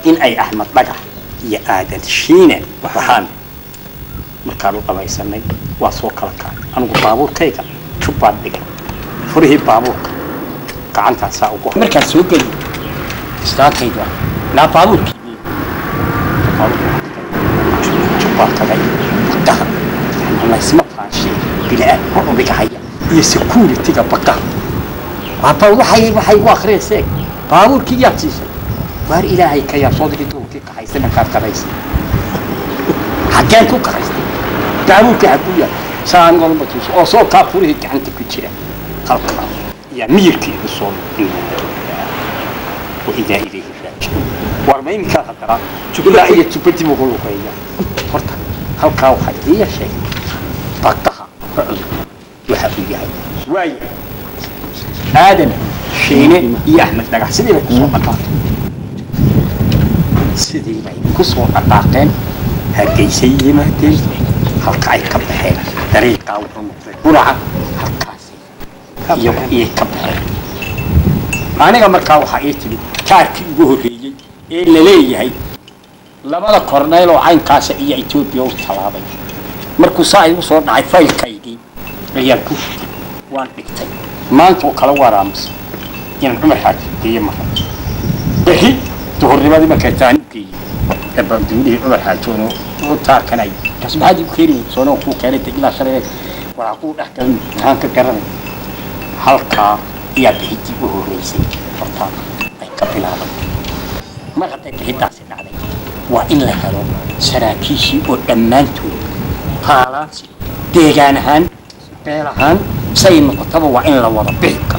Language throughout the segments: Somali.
إن أي أحمد بقى يا آدم شينة بحان مركالو قبائل سنة واسوق لك أنا بابور كيكا شو بعد بقى فريه بابور كعنت ساوكو مركز سوق استاك كيدا لا بابور شو بعد كذا ده الله يسمع شيء بلا هو بقى حيا يسكون تيجا بقى بابور حي واخر سيك بابور كي ياتيس بار إلهي كيا صدري تو كي كحيسنا كارتريس حكين كو كحيس بابور كحبويا سان قال بتوس أو صو كافوري كعنت كتير خلق يا ميركي الصون وإذا إليه راجعون ورمين كهترا لا هي تبتي مقولوا كيا فرت خلق أو حدية شيء بقتها وحبيبي واي آدم شيني يا أحمد نجح سيدي بكسور أطاق سيدي بكسور أطاقين هالكي سيدي مهتم هالكاي كبحين طريقة ورعة هالكاسي يبقى كبحين أنا كم كاو حقيقتي كاركي جوهري اللي ليه هاي لما ذكرنا له عين كاسة إيه إثيوبيا والطلابة مركو ساعي وصور عفايل كايدي ريالكو وان بكتي ما أنتوا كلوا رامس يعني عمر حاج هي ما بحي تهرب هذه مكتان كي تبى تقولي عمر حاج شنو وتار كناي بس بعد يخيري شنو كو كانت إلى شريك وراكو أحكام هانك كرر هالكا يا بحي تبوه رئيسي فرطان أي كبلابا ما قد بحي تاسين عليه وإن لهلو سراكيشي ودمانتو قالانسي ديجانهان بيرهان سيد مكتبه وإن لا وضع بيك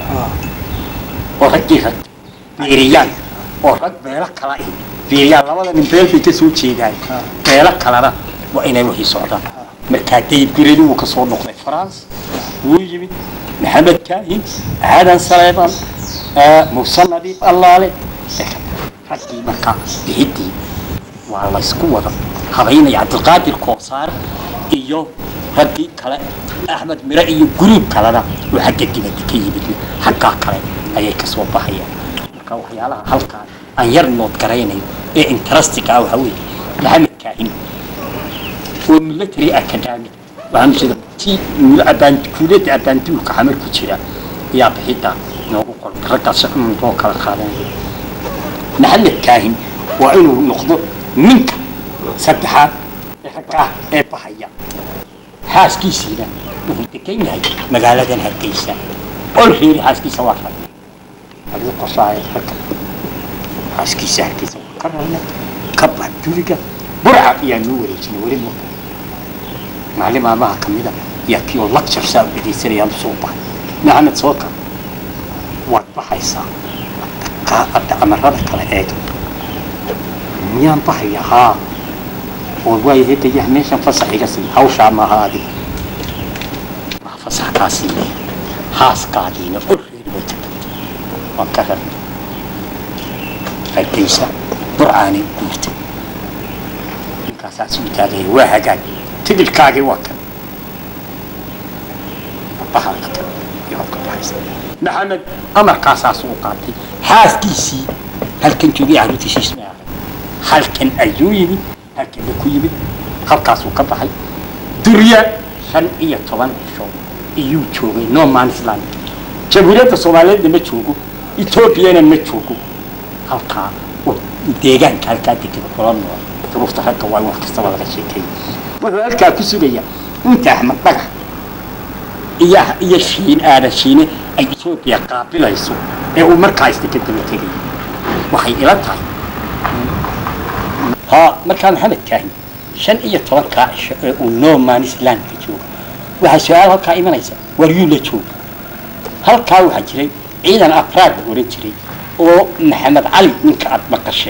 ورجيها بيريان ورج بيرك كلاي بيريان لما من بير في تسوي شيء جاي بيرك كلارا وإن وهي صعدة مركاتي بيريدو وكسر نقطة فرنسا ويجي محمد كاهن هذا صليبان مصنع دي الله عليه رجي مكان بيدي والله سكوا هذين يعد القادر كوسار إيوه رجي كلا أحمد مرائي جروب كلا وحق الدين كي بدي حقا كلا أيه كسوة بحية كوا حيالها هالكا أن يرنود كريني إيه إنترستك أو هوي محمد كاهن وملتري أكاديمي وهم شيء تي أبان كولت أبان تو كحمل كتيرة يا بحيتا نقول رجع من فوق الخارج محمد كاهن وإنه نقض منك سبحة حقا إيه بحية حاسكي سيدا وفي تكين هاي مقالة هالكيسة أول حاسكي سواء هذا قصائد حكا حاسكي سهكي سواء كرهنا كبه جوريكا برعا يا نوري نوري موتا معلمة معها كميدا يكي واللكشر ساو بدي سريان صوبا نعمت صوتا واتبحيسا أبدا أمررك على إيدو ميان بحيا ها والواي هيك يحميشن فصح يقصي هوشع ما هذه ما فصح كاسي هاس قاعدين أرهير وجد وانكهر الكيسة برعاني قلت كاسات سويتاغي واحد تدل كاغي وكا بحر كتب يوكا بحيس محمد أمر كاساس وقاتي هاس كيسي هل كنت يبيع روتي شيش معه هل كان أيويني هكذا كويبي هالكاسو كبحي دريا شن إيه طبعا شو إيو شوقي نو مانسلان جمهورية الصومالية دم تشوقو إثيوبيا دم تشوقو هالكا وديجان كالكاتي كده كلام نور تروح هالكا واي وقت استوى هذا الشيء كي وهالكا كسوريا أنت أحمد بقى إيه شين هذا شين أي إثيوبيا قابلة يسوع إيه عمر كايس كده تيجي وحي إلى تاي ها مكان محمد كاهن شن إيه توقع ونوم ما نسلان كتشوف وهالسؤال هالكا إيمانيسا وريو لتشوف هالكا وحجري إذا أفراد ورجري ومحمد علي من كعب مقشة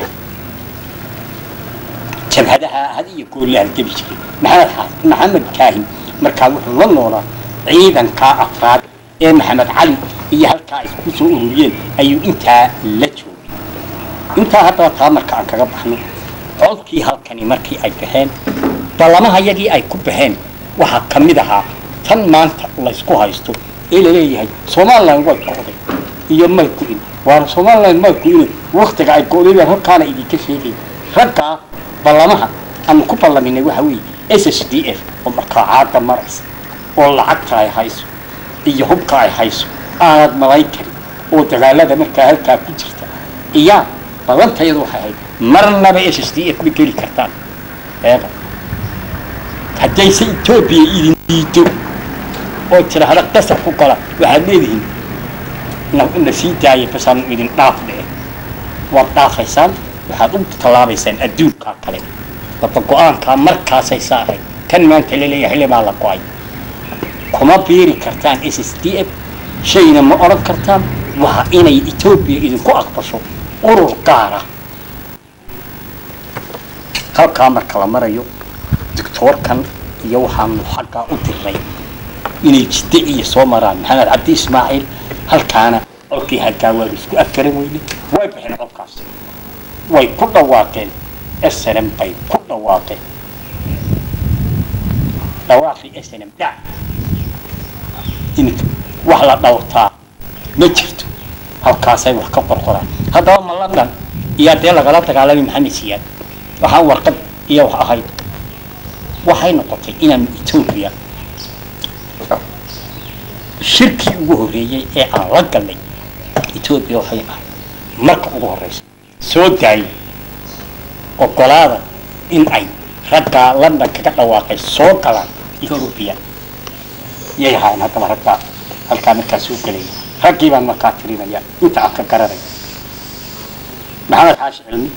كم هذه يقول له الجبشري محمد كاهن مركز والله إذا كأفراد إيه محمد علي إيه هالكا يسوي أولويين أيو أنت لتشوف أنت هذا تامر كأنك ربحنا عضكي هالكني مركي أي بهين بلما هيجي أي كوبهين وها كمدها تن ما أنت الله يسكوها يستو إلى ليه هاي سومال لا يقول قاضي يوم ما يكون وانا سومالان ما كوين وقتك اي قولي هلكان idinka sheegay ragga ballamaha aan ku ballaminay waxa weey SSDF oo markaa caada marays oo lacagta ay hayso iyo hubka ay hayso aad malaykari oo dagaalada markaa halka ku jirta iya ballantayadu waxay ahayd marnaba SSDF ma geli kartaan eega haday si Ethiopia idin diido oo tiraahdo qasab ku kala waxa leedihiin nasiitaay basaan idin dhaaf leh waa dhaafaysan waxaad u talaabaysan adduunka kale laba go'aanka markaas ay saaray kan maanta leeyahay xilli baa la qoay kuma biiri kartaan SSDF shayna ma oran kartaan waxa inay Ethiopia idinku aqbasho urur gaara halka marka la marayo doctorkan iyo waxaan xagga u diray inay jidda iyo soo maraan maxamed cabdi ismaaciil halkaana olkii halkaa waa isku afkaran weyne way bixin qofkaas way ku dhawaaqeen SNM bay ku dhawaaqeen dhawaaqi SNM da in wax la dhawrtaa ma jirto halkaasay wax ka qorqoraan haddaba ma London iyo dee lagala dagaalamay maxamed siyaad waxaa warqad iyo wax ahayd waxay noqotay inaan Ethiopia shirki ugu horeeyay ee aan la galnay Ethiopia waxay ahayd marka ugu horeysa soo daay ogolaada in ay ragga London kaga dhawaaqay soo galaan Ethiopia yahay hadda ragga halka markaa soo galay raggii baan markaa tirinaya inta aan ka garanay maxamed xaashi cilmi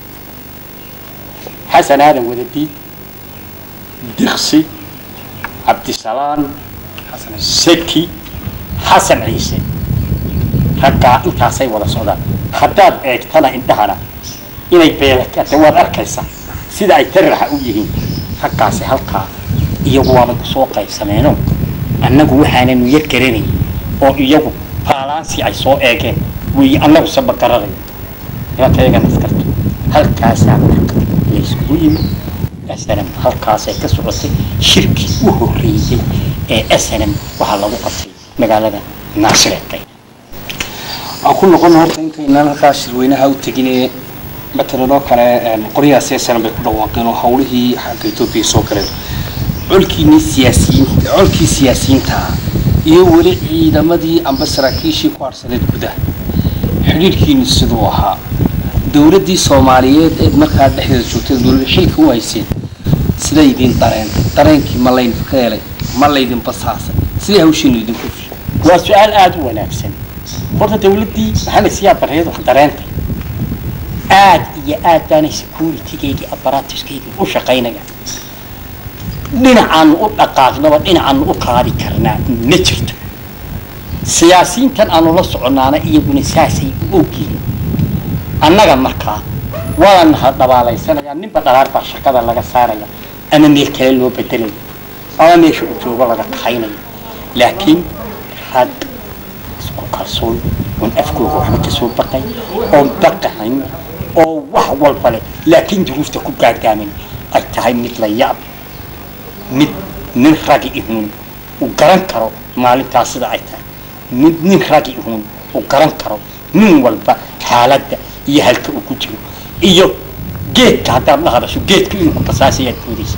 حسن هذا ولدي دخسي عبد السلام حسن السكي حسن عيسى هكا انت سي ولا سودا حتى اقتنا انتهنا inay beelka tawar arkaysa sida ay tirraha u yihiin hakaasi halka iyagu waa soo qaybsameeno annagu waxaanan u yarkaranay oo iyagu balansi ay soo eegeen way annagu sabab qararay yaa tayagan iskarto halkaas isku yimid SNM halkaas ay ka socotay shirki u horeeyay ee SNM waxa lagu qabtay magaalada Naasiriyad aan ku noqon horta intaan halkaas shirweynaha u taginay matalo kale qoriyaha SNM bay ku dhawaaqeen oo hawlihii xagga Ethiopia soo galeen culkii siyaasiyiinta iyo wali ciidamadii amba saraakiishii ku arsaneed gudaha xiriirkiina sidoo ahaa dawladii Soomaaliyeed ee markaa dhexdeeda joogtay dawladda xilka u haysay sida idin dareenkii ma layn fikrayay ma laydin basaasay sida hawshin idin ku fiican waa su'aal aad u wanaagsan horta dawladii maxamed siyaad bareed wax dareentay aad iyo aad baan security-geega apparatus-geega u shaqaynaya dhinacaan u dhaqaaqnaba dhinacaan u qaadi karnaa ma jirto siyaasiyiintan aanu la soconaana iyaguna saasay u ogyihiin annaga markaa waan dabaalaysanaya ninba dhalaar baa shaqada laga saaraya ama meel kale loo bedelay ama meesha uu joogo laga taxaynayo laakiin had isku kalsoon oo afkooda waxba ka soo baqay oo baqayn oo wax walba leh laakiin duruufta ku gaadaamin ay tahay mid la yaab mid nin ragi ihun u garan karo maalintaas sida ay tahay mid nin ragi ihun u garan karo nin walba xaaladda iyo halka uu ku jiro iyo geedka haddaad la hadasho geedka inuu ku basaasiyaad koodaysa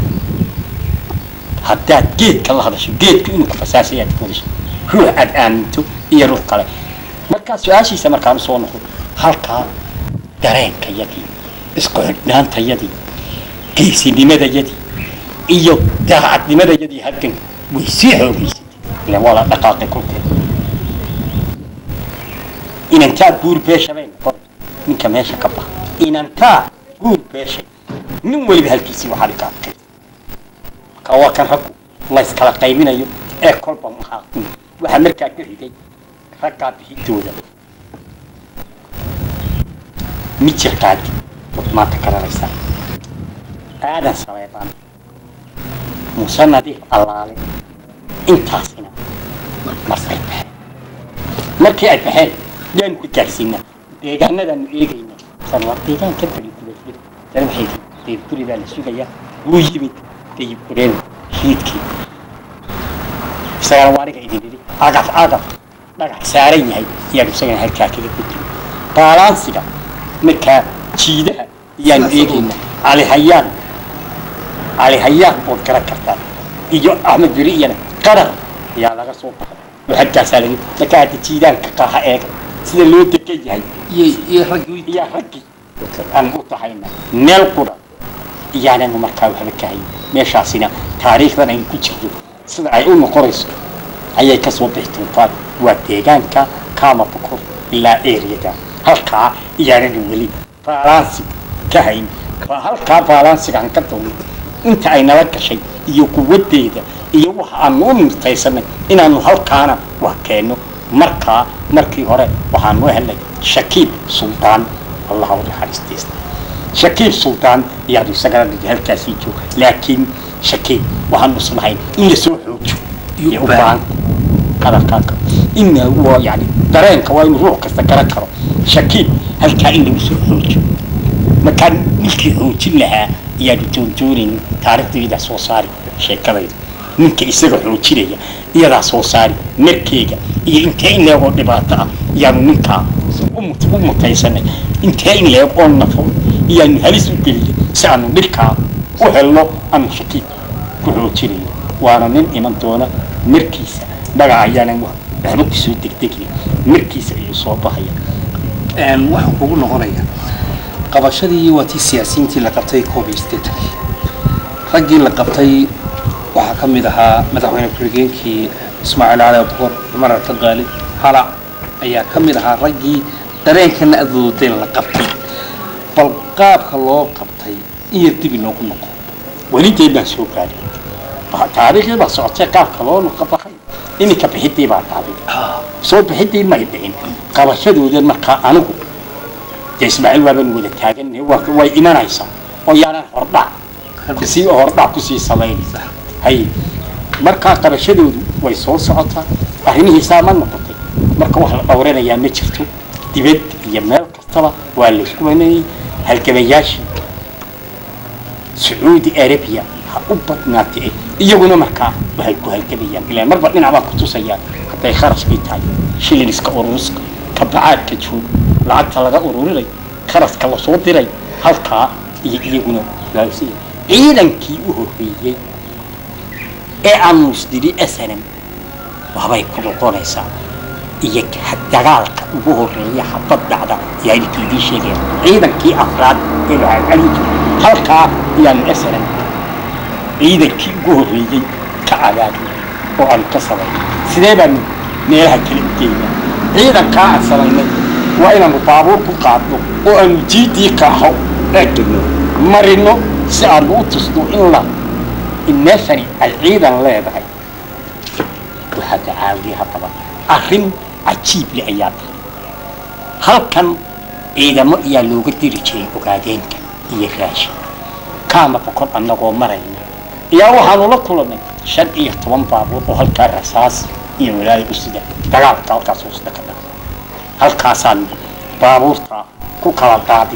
haddaad geedka la hadasho geedka inuu ku basaasiyaad koodaysa ruux aad aaminto iyo ruux kale markaa su-aashiisa markaan usoo noqdo halkaa dareenkayadii isku xidhnaantayadii geesinimadayadii iyo daacadnimadayadii halkan way sii xoogaysay ilan waa la dhaqaaqay kolkeed inantaa guur beeshabayn ninka meesha ka bax inantaa guur beeshay nin waliba halkiisii waxaa dhigaa ka waa kan raggu la iskala qaybinayo ee kolba maxaa waxaa markaa ka xigay raggaa bixintooda mijirkaadi maanta garanaysaa aadan saleebaan muuse nadiif allaale intaasina marsay baxeen markii ay baxeen yaanu ku gaarsiinaa deegaanadaanu eegayna sanwar deegaan ka bari dibadfid tan waxay deeb guri baa la sugayaa wuu yimid deeb gureen hiidkii isagaan waaniga idin yidhi agaf dhagax saaran yahay yaanu isagana halkaa kaga gudbin baalaansiga markaa jiidaha yaanu eegayna cali hayaan ood garan kartaa iyo axmed beri iyana qarar yaa laga soo baxay halkaasaa laga markaa hadda jiidaanka qaaha eega sida loo degan yahay iyo raggii aan u tahayna meel qura iyaananu markaa waxba ka hayn meeshaasina taariikhdan aynu ku jirto sida ay u noqonayso ayay ka soo bixi doontaan waa deegaanka Kama Pokor ilaa eriyada halkaa iyaananu weli baalaansi ka hayn waa halkaa baalaansigaan ka doonay inta ay nala gashay iyo quwadeeda iyo waxa aan u nirtaysanay inaanu halkaana wax keeno markii hore waxaan u helay Shakiib Sultaan الله ورحمته شكيب سلطان يعني سجل هالكاسي جو لكن شكيب وهم مصلحين إن يسوع يبان هذا كاك إنه هو يعني درين كواين روح كستكركره شكيب هالكائن يسوع مكان ملكي هوج لها يعني تونين تعرف إذا صوصاري شيء كذا منك يسوع هوجية إذا صوصاري مركيجا إنتين له دباطة يعني منك أمتيسنة إنتين له قول نفهم يعني هلس بيل سأنو مركا وهلا أنا شكيب كهوجية وأنا من إمانتونا مركيسة بقى يعني أنا بسوي تكتكني مركيسة يصوبها هي waxaan kugu noqonayaa qabashadii waati siyaasiyiintii la qabtay koobisteed raggii la qabtay waxa kamid ahaa madaxweyne ku-xigeenkii Ismaaciil Cali Abdul Umar Taqaali hala ayaa kamid ahaa raggii dareenkana adoodeen la qabtay bal qaabka loo qabtay iyo dib inoo ku noqo wali deeban soo qaaday taariikhda socotay qaabka loo qabtay إني كبحتي بعد هذا صوت بحتي ما يبين قبشة وجد مركا أنا تسمع الوابن ولا تاجن هو إيمان عيسى ويانا هربع كسي هربع كسي صلين هاي مركا قبشة ويصوص عطا أهني حسام النقطة مركا واحد أورينا يا متشفتو تبد يمال كتلا ولا شويني هالكبياش سعودي أربيا أوبت ناتي يجونا مركا وهالكبيان إلى مرة من عباك توسيان حتى يخرج بيتاي شيل رزق أورسك كبعات كتشوف لعبت على أوروري خرج كلا صوت ري هالكا يجونا لا يصير إيران كي وهوية أمس دري أسنم وهذا يكون قريسا يك حتى قالك وهوية حبض بعدا يعني تيجي شيء إيران كي أفراد إلى عليك هالكا يعني أسنم إذا كي جوهري كعادات وعن كسرة سنبا نيلها كلمتين إذا كان سرنا وإن مطابور كقاطو وأن جدي كهو لكن مرينو سألو تصدو إلا النسري العيدا لا يدعي وهذا عاوديها طبعا أخن عجيب لأيات هل كان إذا ما يلوغ تريشي وقادين كان يفاشي كما بقول أنه مرينو يا وحنا لكلنا شد يحتوم بابور وهالكرساس يولاي أسده دعاب كالكاس أسده كذا هالكاسان بابور تا كوكلا دادي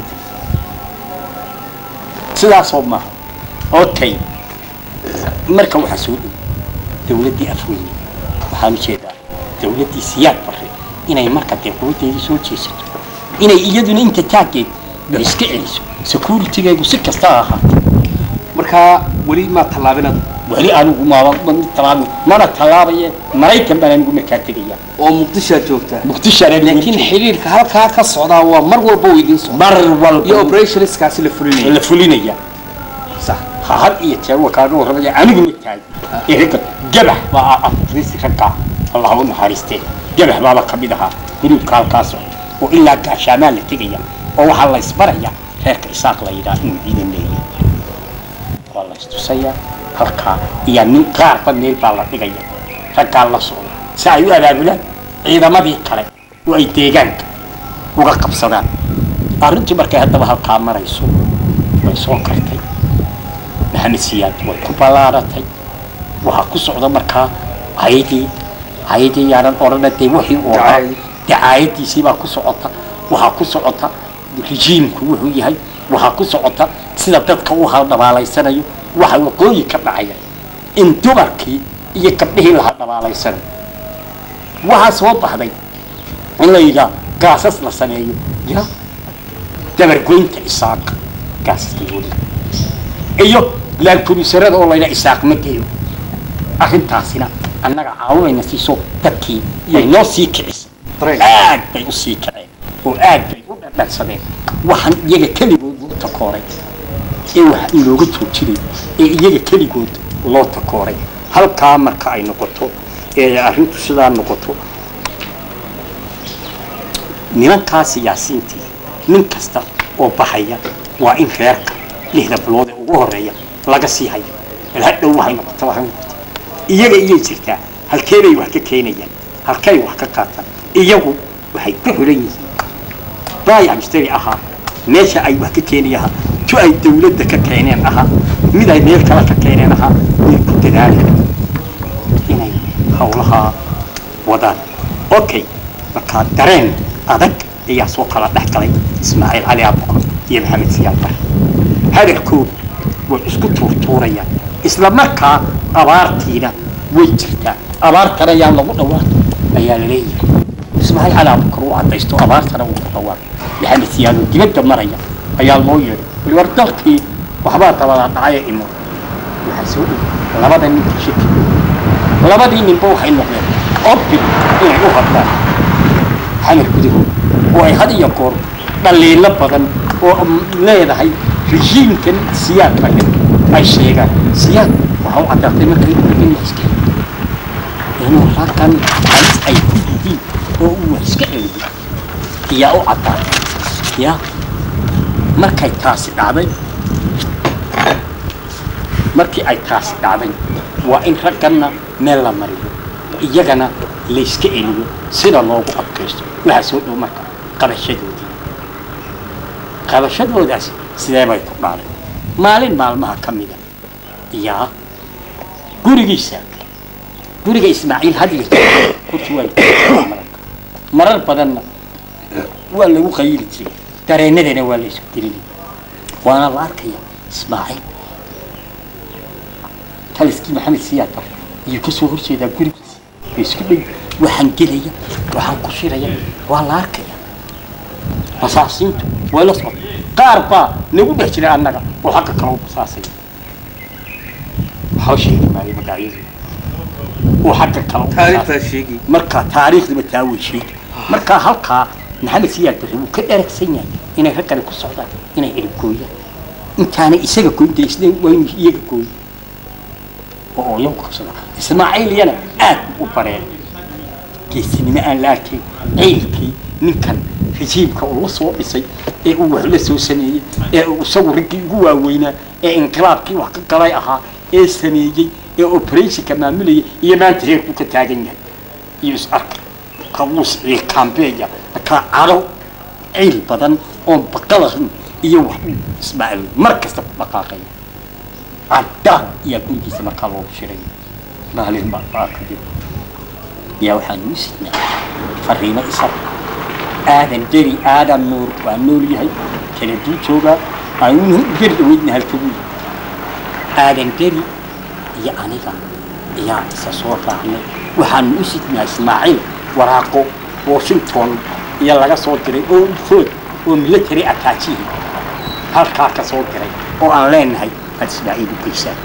سلا صوما أوكي مركب حسود دولتي أفويني وحامشيدا دولتي سياد بري إنا يمركب دولتي سوتشي ست إنا يجدون أنت تاجد بسكيلس سكورتي جايبو سكة استاها marka wali ma talaabinad wali anigu ma talaabin mana talaabay Mareykan baan ugu markaatiga oo Muqdisho joogta Muqdisho laakiin xiriirka halka ka socda waa mar walba weydin soo mar walba iyo operations kaasi la fulinaya صح هاد يتسوى كانوا ربي عنق متاعي إيه جبح ما أفريس ركع اللهم حارستين جبح ما بقبضها هدوء كالكاسو وإلا كشمال تجيا أو حلا يصبرها هيك إساق لا يدا إيدن ليه والله استوسيا هركا يعني قار بنيل بالله تجيا ركع الله صون سايو على بلاد إذا ما بيكره ويتيجانك وقف صدام أرنت بركة هذا بهالقام رئيسو ويسون كرتي محمد سياد وكبلارتي وهكوس عذا مركا عيدي يعني أورنا تيوحي ورا دعايتي سيما كوس عطا وهكوس عطا رجيم كوه يهاي وهكوس عطا سيدات كوه هذا بالي سنة وهوقوي كبعيا إن تبركي يكبه لهذا بالي سنة waxaa soo baxday in la yidhaa gaasas la sameeyo ya dabargoynta isaaq gaasaska weli iyo laalkumisarada oo layidhaa isaaq ma geeyo arrintaasina annaga caawinayna siiso dadkii yay noo sii kicisay aad bay u sii kaceen oo aad bay u dhadhansadeen waxaan iyaga keligood loo takooray ee wax in looga joojinay ee iyaga keligood loo takooray halkaa marka ay noqoto ee arrintu sidaa noqoto nimankaa siyaasiintii nin kasta oo baxaya waa in reerka 6 bilood ee ugu horeeya laga sii hayo hadhow waxay noqoto iyaga iyo jirtaa halkee bay wax ka keenayaan halkay wax ka qaataan iyagu waxay ku xulan yihiin baayac mushtari ahaa meesha ay wax ka keenayaan tu ay dawladda ka keeneen ahaa mid ay meel kale ka keeneen ahaa way ku dadaalayaan inay hawlaha wadaan okay marka dareen adag ayaa soo kala dhex galay Ismaaciil Cali Abukar iyo Maxamed Siyaad Barre hadalkooda way isku tuurtuurayaan isla markaa abaartiina way jirtaa abaartana ayaa lagu dhawaaqay ayaa la leeyahay Ismaaciil Cali Abukar uu cadaysto abaartana uu dhawaaqay Maxamed Siyaad oo dibadda maraya ayaa loo yeeray wardalkii waxbaa tabada dhacay imo waxa soo labada nin shaki labadii ninba waxay noqdeen obi inay u hadlaan xamar gudigo oo ay had iyo goor dhaliilo badan oo leedahay rejiimkan Siyaad Barre ay sheegaan Siyaad waxa uu caddaatay markii uu in iska inuu halkan ay ku yihiin oo uu iska celiyay ayaa u caddaatay ya markay taasi dhacday markii ay taasi dhacday waa in ragganna meel la mariyo iyagana la iska celiyo sida loogu adkaysto waxa soo dhow marka qabashadoodaas sidee bay ku dhacday maalin maalmaha ka mida yaa guriga Ismaaciil hadli ku tuway marar badanna waa lagu qayli jiray dareenadana waa la isku diray waana la arkaya Ismaaciil taliskii Maxamed Siyaad Barre iyo ka soo horjeeda gurigiisa isku dhig waxaan gelaya waxaan ku shiraya waa la arkaya asaasintu waa la soo qaarba nagu dhex jiray annaga oo xaq kale u basaasay hawshii maay magaciisa oo xaq kale taariikhda sheegi marka taariikhda mataawi sheegi marka halka Maxamed Siyaad Barre uu ka dheregsan yahay inay raggan ku socdaan inay ilkooyaan intaana isaga goynteysnay way iyaga gooy oo yom ku socda Ismaaciil yana aad u bareen geesinimo aan laakiin ciilkii ninkan rejiimka uu soo dhisay ee uu wax la soo sameeyay ee uu isagu ragii ugu waaweynaa ee inqilaabkii wax ka galay ahaa ee sameeyay ee operation maamulay iyo maanta heerku ka taagan yahay iyo is arka qabuus ee kambeeya ka caro ciil badan oo baqalahan iyo wax Ismaaciil markasta ku dhaqaaqay عدان يا بنتي سمك الله بشري ما هل المقطع كذي يا وحن مسنا فرينا إصاب آدم جري آدم نور والنور يهي كلا دي شوبا عيونه جري ودنا هالكبير آدم جري يا أنيكا يا سصور فاهمة وحن مسنا إسماعيل وراقو واشنطن يا لقى صوت جري أو فود وملتري أكاتيه هالكاكا صوت جري أو أنلين هاي إسماعيل كيسان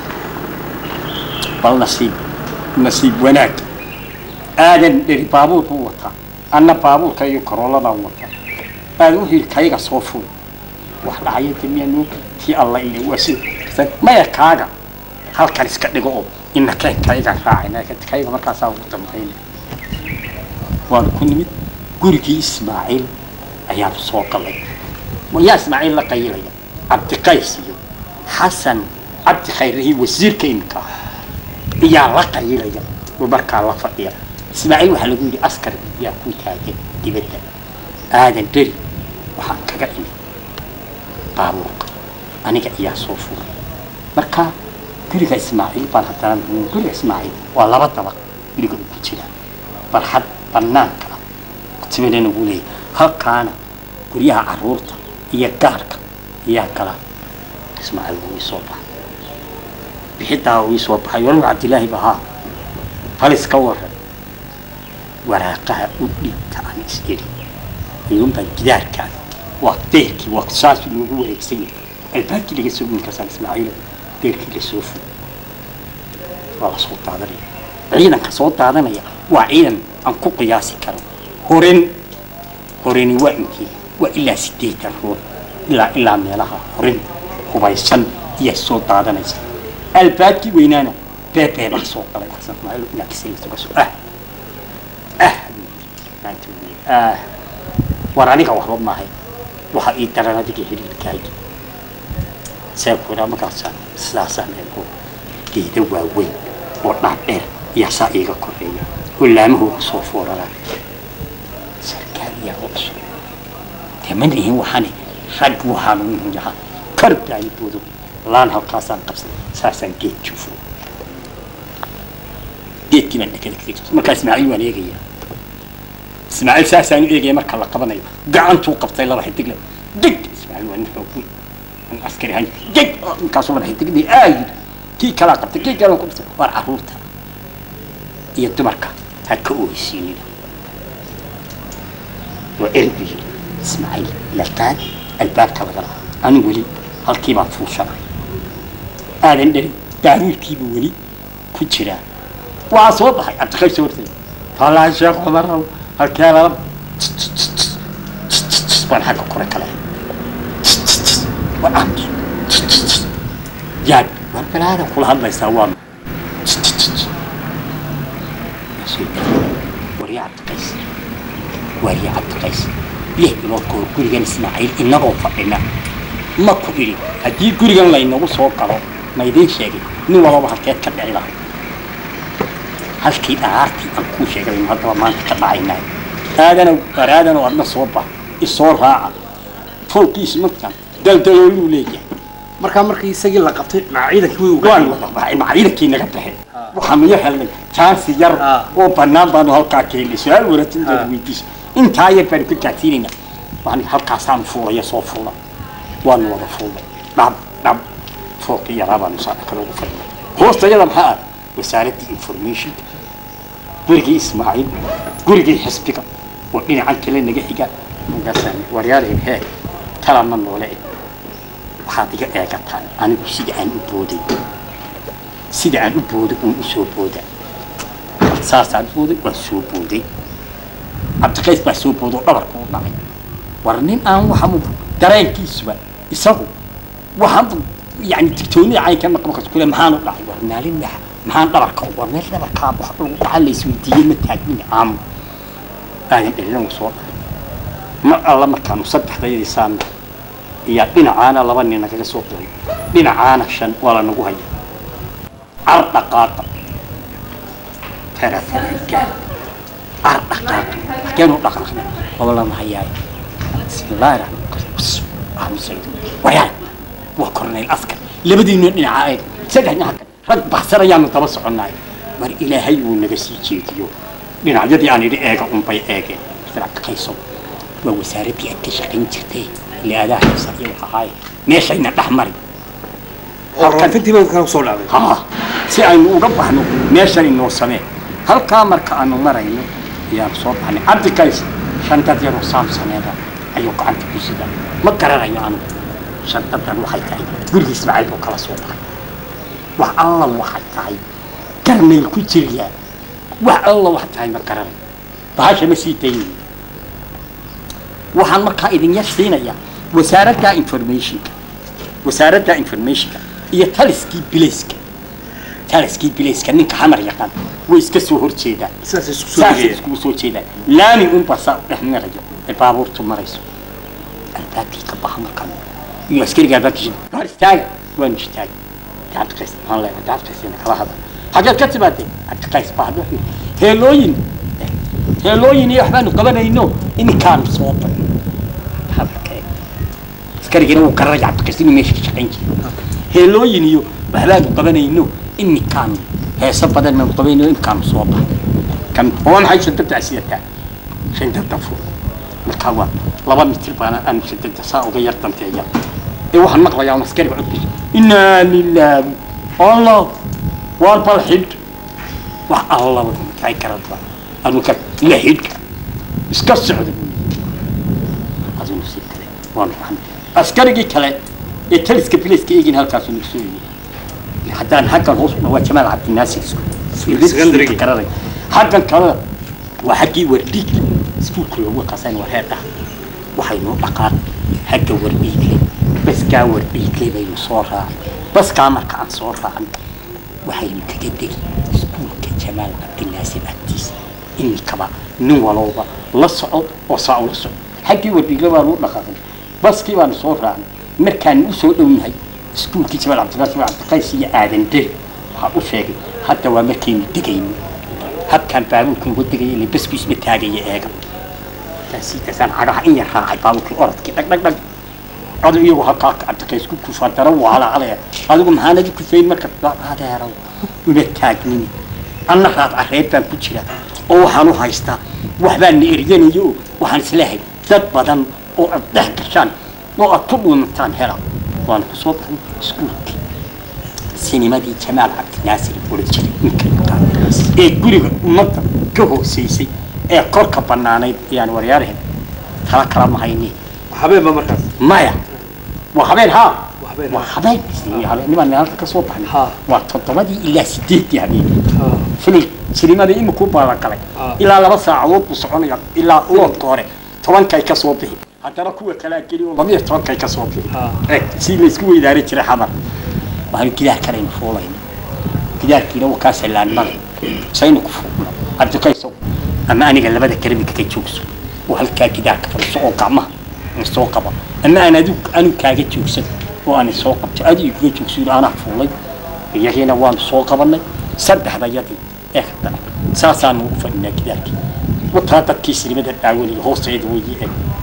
والنصيب وناك آدم دري بابور هو وطا أنا بابور كي يكرر الله وطا آدم هي كي يصوفون وحلا عيد مينو في الله إلي وسيل ما يكاغا هل كان يسكتنقو إنك كي راعي إنك كي مركزا وطمحين وانا كنت ميت قرقي إسماعيل أيام سوق الله ويا إسماعيل لقي لي عبد قيسي حسن عبد خيره وزير كينكا يا لقى يليا وبركة الله فقير إسماعيل وحلو يقول أسكر يا كوي تاجر دبته هذا دري وحكى قلني بابوك أنا يا صوفور بركة كل إسماعيل برهتان كل إسماعيل والله بطبق يقول كتير برحد بنانك كتير نقولي هكانا كلها عرورته هي كارك هي كلام إسماعيل ويصوبها بحيثها ويصوبها يقول عبد الله بها هل اسكور waraaqaha u dhiibta aan isdheli ayuun baan gidaarkaan waqteekii waqtisaas lagu wareegsan yahay albaabkii laga soo wiilka san ismaaciil deerkii la soo fuu waa la soo daadanaya ciidanka soo daadanaya waa ciidan aan ku qiyaasi karo horeni waa inkii waa ilaa 8 ruux ilaa meelaha horen hubaysan iyo soo daadanaysa albaabkii weynaana beebee baa soo qalay xasan ismaaciil ina kisaysto soo ورانيك وحرب معي وحقي ترى ديك هيك كاي سافر ما كان سلاسة منه دي دوا وين وطلع إيه يسائق كوريا ولا ما هو صفور لا سركان يا وش تمني هو حني حد وحنون جها كرب يعني بودو لان هالقاسان قبس ساسن جيت شوفوا جيت كمان كذا ما كان اسمعي ولا يجي اسماعيل ساسان ايجي marka la qabanayo gacantu qabtay la raxay tigla dig ismaaciil waa ninka ku an askari han dig kaasoo la raxay tigdi ay ki kala qabtay ki kala qabtay war aruurta iyo dumarka halka uu isiinay waa erbi ismaaciil la taan albaabka laga aan wali halkii baan fuushanay aadan dhari daaruurkiiba wali ku jira waa soo baxay adkay soo wartay talaa sheekh Umar هالكلام وأنا حاجة كورة كلام وأمشي جاب وأنا هذا كل هذا يسوون وريعة قيس ليه نقول كل جن إسماعيل إنه فإنه ما كوري هدي كل جن لا إنه صوت كلام ما يدين شيء نو والله حكيت كذا إله halkii aarti aan ku sheegay in hadda maanta ka dhacaynay aadana wadna soo bax isoo raaca fooqiis markan daldaloolu leeyahay markii isagii la qabtay ciidankii way waan ciidankii naga baxay waxaan u helnay chance yar oo banaan baan halka keenay su'aal waratin weydiis inta ay baan ku taatiinayna waan halkaasaan fuulaya soo fuula waan wada fuulay dhab fooqii yarabaan soo kala ugu fadhiyo hoostayada maxaa وسارة information قرقي إسماعيل قرقي حسبك وإني عن كل نجحك مقصر ورياله هيك ترى من ولا وحاطك أكتان أنا بسيد عن أبودي سيد عن أبودي وأسوء بودا ساس عن بودي وأسوء بودي أبتكيس بأسوء بودي أبركو معي ورنين أنا وحمد درين كيسوا يسووا وحمد يعني تكتوني عاي كم قبل كل مهان الله ورنالين نح مهان دبرك ورنال دبرك وحق تعالى سويتي متاجين عام أنا اللي وصل ما الله ما كانوا صدق ذي سام يا بنا عانا لبني نكذا صوتي بنا عانا شن ولا نقول عرض قاطع ثلاث عرض قاطع كانوا دخلنا والله ما هي بسم الله الرحمن الرحيم سيد ويا وكرني الأسكر لبدي من عائد سجن هكذا رد بحسر يا من تبص عناي مر إلهي ونجسي جيتيو من عجدي يعني رأيك بي أيك تلعب قيسو ووسارتي التشقين تختي اللي أداه يصير هاي ماشي نتحمر كان في ما كانوا صور عليه ها سأين وقبح إنه ماشي إنه سمع هل كامر كأنه مرينه يا صوت يعني عبد كيس شنطة يروح سام سنة أيوك أنت بيسدا ما كرر يعني شنطة يروح هاي تقول إسماعيل وكلا صوت والله واحد تاعي كرني الكتيريا والله واحد تاعي ما كرر بهاش مسيتين وحن مركا إذن يشتينا يا وسارة إنفورميشن هي تلسكي بليسك نك حمر يقان ويسكسو هرتشيدا ساسكو تشيدا لاني بسا إحنا رجع البابور تمريسو الباقي كبها مركان يسكر جابك جن هرستاي وين مشتاي تعرف قيس الله تعرف قيس إنك الله هذا حاجات كتباتي أتقيس بعض هيلوين يا أحمد قبلنا إنه إني كان صوب حبكي سكر جنو كرر عبد كسيني ماشي شقينك هيلوين يو بهلاك قبلنا إنه إني كان هي صفدا من قبلنا إنه كان صوب كان هو ما حيش شدت عسيرته شدت فوق الكوا لبا مثل أنا شدت ساعة وغيرت تمتيجا إيه واحد مقلة يا مسكري بعدي إنا لله الله والبالحد والله كاي كرت أنا كان لهيك إسكسر هذا أظن سكري وانا أسكري كلا يتلس كبليس كيجين هالكاسون السوري حتى أن حقا الغصب هو جمال عبد الناصر في اسكندرية كرر حقا كلا وحقي ورديك سكول كله هو كاسين وهذا وحينو أقار حقا ورديك بس كا ورديك لي بين صورة بس كامر كان صورة عن وحينو كجدي سكول كجمال عبد الناصر أكتيس إني كبا نوالوبا لصعد وصعد لصعد حقي ورديك لبارو لخاطر بس كي وانا صورة عن مركان وسود منهاي سكول كي جمال عبد الناصر عبد القيس آدم ده حقو شيء حتى ومركين دقين هب كان بابوكم ودقي اللي بس بيس متاجي إيجا تسيت سان عرها إني راعي بابوك أرد كده دق هذا يو هكاك عبد القيس كل كفار ترى على هذا قم هانا دي كفين مركب هذا يا رو متاجني أنا راح أحرب بام كتير أو حنو هايستا وحبان نيرجاني يو وحنسلاه ضد بدن أو ضحك شان أو أطلب مكان هلا وأنا صوت سكوت سينما دي جمال عبد الناصر بوليتشي يمكن كان يقول مطر كهو سيسي كركب بناني يعني ورياره ترى كلام هايني حبيب ما مركز مايا وحبيب ها وحبيب وحبيب يعني نبغى نعرف كصوت ها وتطلع دي إلا سديت يعني في السينما دي إما كوبا ركلي إلا لبس عوض وصعوني إلا لوط قارئ طبعا كي كصوته حتى ركوه كلا كلي والله مية طبعا كي كصوته سيل يسكوي إدارة ترى حمر وهل كده كلام فولين كده كده وكاس اللان ما سينك فول عبد القيس أما أنا قال بدك كلامي كي تشوكس وهل كده كفر سوق عمه سوق عمه أما أنا دوك أنا كاجي تشوكس وأنا سوق أدي كي تشوكس أنا فولين هي هنا وان سوق عمنا سد هذا يدي إخدا ساسان وفنا كده وتهاتك كي سينما الأولي هو سيد ويجي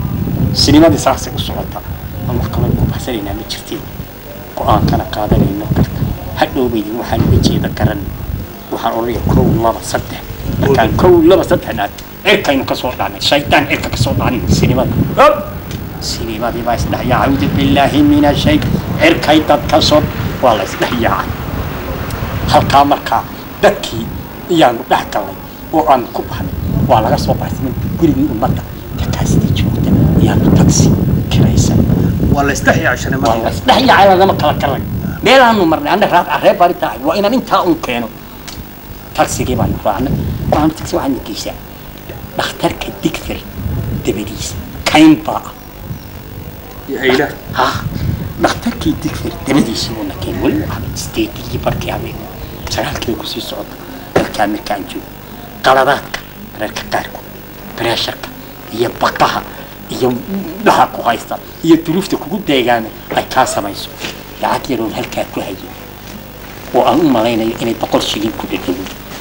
سينما دي ساسك الصوتا الله كمان كوب حسرينا متشفتين قرآن كان قادر إنه كرت حلو بيدي وحن بيجي ذكرن وحن أوريه كل الله بصدق كان كل الله بصدق نات إركا ينكسر عنه الشيطان إركا كسر عنه السينما السينما دي بايس لا يعوذ بالله من الشيء إركا يتكسر والله يستحيا عنه هالكامر كا دكي يعني ضحك الله وأن كوبهم وعلى رأس وبعث من كل أمته تكاسدي جوده يعني تاكسي كريسة والله استحي عشان ما والله استحي على ذا مكلا كلا ليه أنه مرنا عندك رات عرب بارتا وإن أنت أمكانه تاكسي كيبان فانا ما تاكسي واحد كيسة بختارك دكتور دبريس كاين با يا هيلا ها بختارك دكتور دبريس ولا كين ولا عم استيتي يبركي عمي سأل كيف كسي صوت الكامل كان جو قراراتك برك كاركو براشك هي بقها هي ضحك وهايستا هي تلوفتك وجود ديجانة أي كاسة ما يسوي يعكرون هالكاكو هاي وأنا مالينا إني بقول شيء كده دلو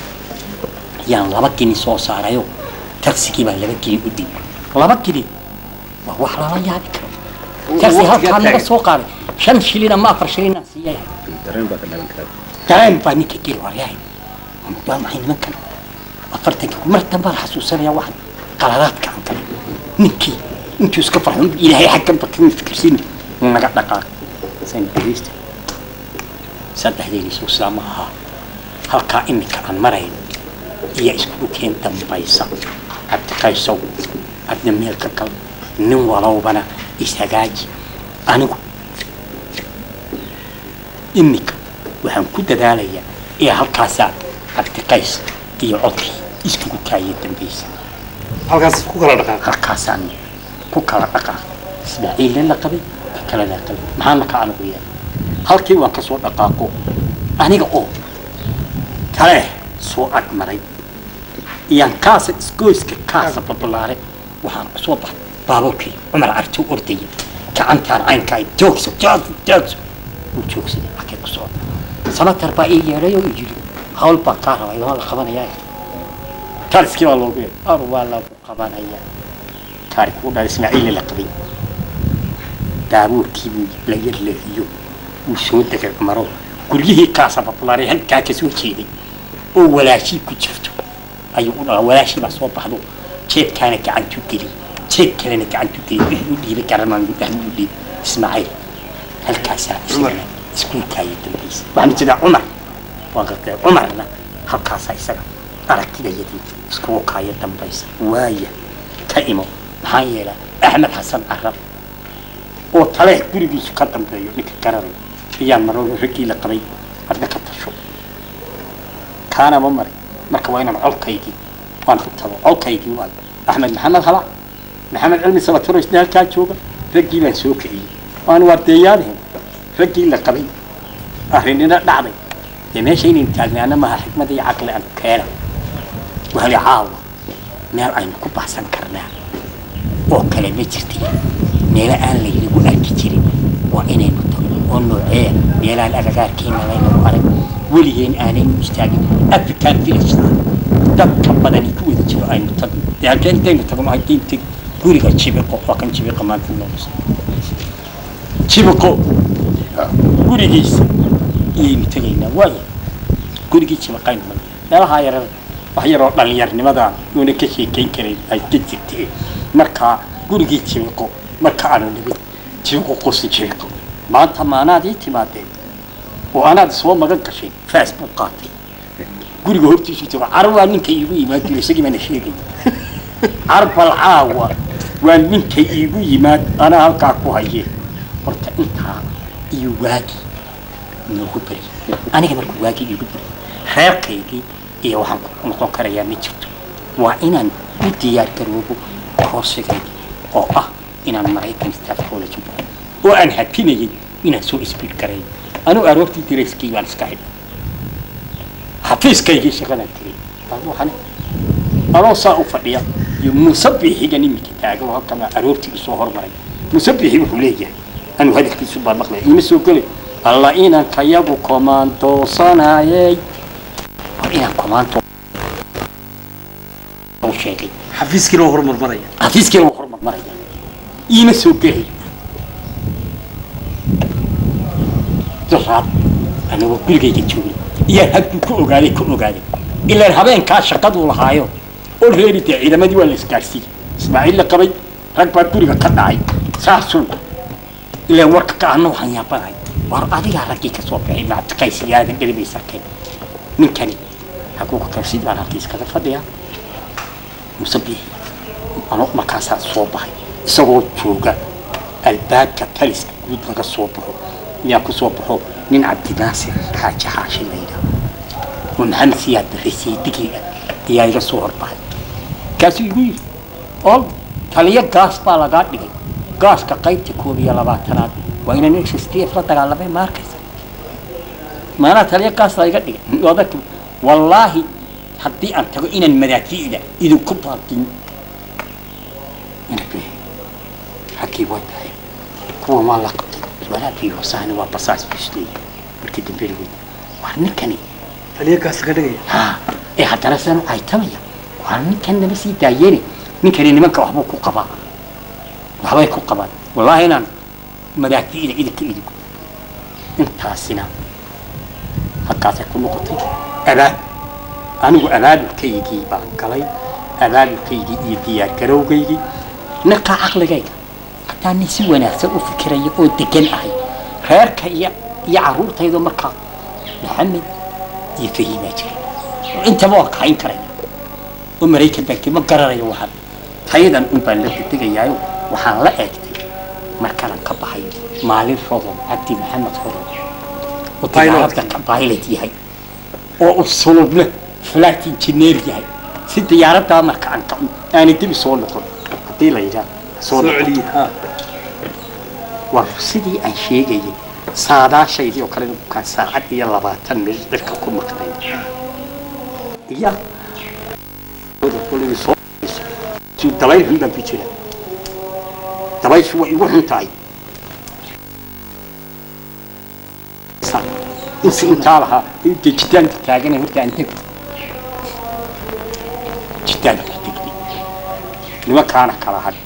يعني لبكني صوص على يو تاكسي كيما لبكني قدي لبكني وهو حلال يابك تاكسي هالكامل السوق على شن شيلنا ما أفر شيلنا سياه ترين باني كتير ورياي ما معين مكان أفرتك مرتب بار حسوسنا يا واحد قرارات كان كلام نكي انتو سكفر هم إلهي حكم بكين فكرسين ونقع دقاق سين بريست سده ديني سو سلامها هلكا إنك عن مرين إيا إسكو كين تنبايسا عبد قيسو عبد ميلك كل نو ولو بنا إسهاجي أنو إنك وهم كود داليا إيا هلكا ساد عبد قيس إيا عطي إسكو كاية تنبايسا halkaas ku kala dhaqaaq halkaasaan ku kala dhaqaaq ismaaciil la qabay kala la qabay maxaan ka anigu yahay halkii waan ka soo dhaqaaqo aniga oo kale soo agmaray iyaan kaasa isgoyska kaasa babalaare waxaan ku soo baxay baabuurkii Umar Artu ordayay gacantaan caynka joogso uu joogsaday halkii ku soo samatar baa ii yeeray oo yiri hawl baa ka rabay waa la qabanayaa تاريخ كيف الله بيه أروى الله قبان أيام تاريخ وده إسماعيل لقبي داوود كيف لير لهيو وشود ذكر مرو كله كاسة بطلاري هل كاكسو شيء ولا شيء كنت شفته أيوة ولا شيء بس وضحه شيء كانك عن تقولي شيء كانك عن تقولي يقولي لك رمان يقولي إسماعيل هل كاسة إسماعيل سكون كاية تنبيس وعند كذا عمر وقت عمرنا هل كاسة إسماعيل aragtida yadii isku kaaya dambaysa waaya ka imo maxaa yeela axmed xasan carab oo taleeh gurigiisu ka dambeeyo ninka gararay iyaan maroo ragii la qabay hadda ka tasho kaana ma maray marka waa inaan colkaydii waan ku tago colkaydii waa axmed maxamed hala maxamed cilmi sabatiro isdaalkaa jooga ragii baan soo kiciyey waan waardeeyaadeen ragii la qabay arrinina dhacday dee meesha inaynu taagnaana maha xikmad iyo caqli aan keena wahali caawa meel aynu ku baxsan karnaa oo kale ma jirtay meela aan laynagu arki jirin waa inaynu tagno oo nooceeya meelaan agagaarkeena laynagu arag weligeen aanaynu istaagin african village dadka badani ku wada jiro aynu tagno dee halkeen intaynu tagno haddii tag guriga jibiqo waa kan jibiqa maanta noosa jibiqo gurigiisa iyaynu tegaynaa waaya gurigii jibiqaynu mal meelahaa yarar wax yaroo dhallinyarnimada uuna ka sheekayn karayn ay ka jirtee markaa gurigii jibiqo marka aanu nimid jibiqo qosi jibiqo maanta maanaad ii timaadeen oo anaad soo magan gashay facebook qaatay guriga hortiisu jiro carwaa ninka iigu yimaad jiro isagii baana sheegay carbal caawa waa ninka iigu yimaad anaa halkaa ku haye horta intaa iyo waagi noogu beri aniga markuu waagi iigu beri reerkaygii iyo waxaan ku noqon karayaa ma jirto waa inaan u diyaar garoobo koorsigayga oo ah inaan maraykan staff college u baxo oo aan hakinayay inaan soo isbiid garay anuu aroortii dirayskii baan iska xidhay xafiiskaygii shaqadaan tegay waxaan anoo saa u fadhiya iyo musabixiga niminka taagan oo halkan aroortii usoo hormaray musabixi wuxuu leeyahay anuu hadalkiisu baan maqlay ima soo gelay alla inanka yagu komaandoosanaayey war inaan komaanto sheegay xafiiskii loo hormarmaraya xafiiskii loo hormarmaraya ima soo gelay daraad anagoo gurigayga joogay iyaan hadduu ku ogaaday ilaan habeenkaa shaqaduu lahaayo oo reeri dee ciidamadii waa la isgaarsiiyey ismaaciil la qabay rag baa guriga ka dhacay saasuu ilaan warka ka ahna waxaan yaabanahay war adigaa raggii ka soo baxay mactiqaysiyaadan dheribay sarkeen ninkani hakuuka kalsid baan halkii iskaga fadhiyaa musabixi ano markaasaa soo baxay isagoo jooga albaabka taliska guud laga soo baxo miyaa ku soo baxo nin cabdinaasir xaaji xaashi la yidhaahdo oo maxamed siyaad barraysiidigii ah ayaa iga soo horbaxay kaasuu igu yidhi oo taliyo gaas baa lagaa dhigay gaaska qaybta 21 waa inaan SSDF la dagaalamay ma arkaysa maana taliyo gaas la iga dhigay wadaka wallaahi haddii aan tago inaan madaafiicda idinku baaqin حكي وضعي هو ما لقط ولا في وصاني وبصاص بشتي بركي دبيري وارنكني فليك أسكري ها إيه حتى رسنا عيتمية وارنكني بس يتايري نكني نمك وحبوك قبا وحبايك قبا والله أنا مداكي إيدك انت السنة فكاسة كل نقطة أباد أنا أباد الكيجي بانكلي أباد الكيجي يديار كروجي نقع عقلي حتى نسوي نفسه وفكرة يقول دجن أهي غيرك يعرور تيجي مركا محمد يفهم أجل وأنت واقع عين كريم ومريكا بنك ما قرر يوحد تيجي أن أبلغ تيجي يايو وحنا أكتي مركا كبحي مالي الفضل عبد محمد فضل وطايلة كبايلة هاي وأصلب له فلاتي جنير هاي ست يارب ده مركا أنت أنا تبي صول لكم دي ليجا سعلي ها وفسدي أشياء جي سادا شيء يوكلن كساعات يلا باتن مش ذلك كم مكتين يا هذا كله يصور شو تلاقي هندا بيجينا تلاقي شو يروح نتاعي صار إنسان تعالها جدًا تلاقينا هو كأنت جدًا لما كان كراهن